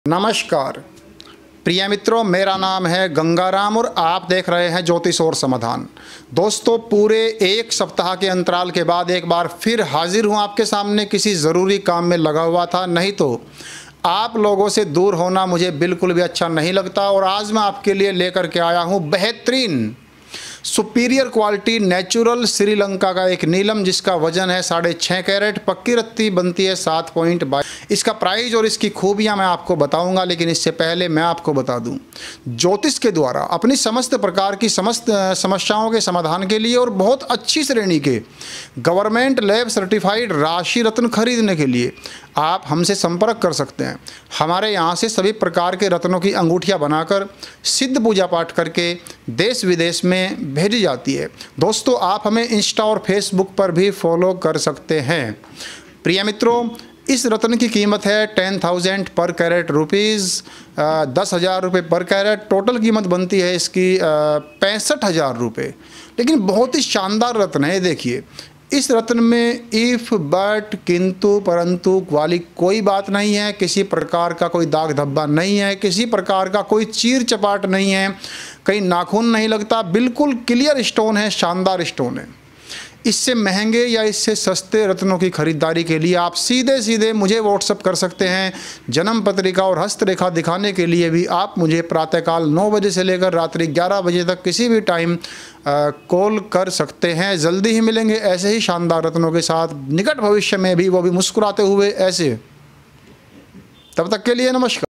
नमस्कार प्रिय मित्रों, मेरा नाम है गंगाराम और आप देख रहे हैं ज्योतिष और समाधान। दोस्तों, पूरे एक सप्ताह के अंतराल के बाद एक बार फिर हाजिर हूं आपके सामने। किसी ज़रूरी काम में लगा हुआ था, नहीं तो आप लोगों से दूर होना मुझे बिल्कुल भी अच्छा नहीं लगता। और आज मैं आपके लिए लेकर के आया हूं बेहतरीन सुपीरियर क्वालिटी नेचुरल श्रीलंका का एक नीलम, जिसका वजन है 6.5 कैरेट, पक्की रत्ती बनती है 7.22। इसका प्राइस और इसकी खूबियां मैं आपको बताऊंगा, लेकिन इससे पहले मैं आपको बता दूं, ज्योतिष के द्वारा अपनी समस्त प्रकार की समस्त समस्याओं के समाधान के लिए और बहुत अच्छी श्रेणी के गवर्नमेंट लैब सर्टिफाइड राशि रत्न खरीदने के लिए आप हमसे संपर्क कर सकते हैं। हमारे यहाँ से सभी प्रकार के रत्नों की अंगूठियाँ बनाकर सिद्ध पूजा पाठ करके देश विदेश में भेजी जाती है। दोस्तों, आप हमें इंस्टा और फेसबुक पर भी फॉलो कर सकते हैं। प्रिय मित्रों, इस रत्न की कीमत है 10,000 पर कैरेट रुपीज़, 10,000 रुपये पर कैरेट। टोटल कीमत बनती है इसकी 65,000 रुपये। लेकिन बहुत ही शानदार रत्न है। देखिए, इस रत्न में इफ़ बट किंतु परंतु वाली कोई बात नहीं है। किसी प्रकार का कोई दाग धब्बा नहीं है, किसी प्रकार का कोई चीर चपाट नहीं है, कहीं नाखून नहीं लगता। बिल्कुल क्लियर स्टोन है, शानदार स्टोन है। इससे महंगे या इससे सस्ते रत्नों की खरीदारी के लिए आप सीधे सीधे मुझे व्हाट्सअप कर सकते हैं। जन्म पत्रिका और हस्तरेखा दिखाने के लिए भी आप मुझे प्रातःकाल 9 बजे से लेकर रात्रि 11 बजे तक किसी भी टाइम कॉल कर सकते हैं। जल्दी ही मिलेंगे ऐसे ही शानदार रत्नों के साथ, निकट भविष्य में भी, वो भी मुस्कुराते हुए ऐसे। तब तक के लिए नमस्कार।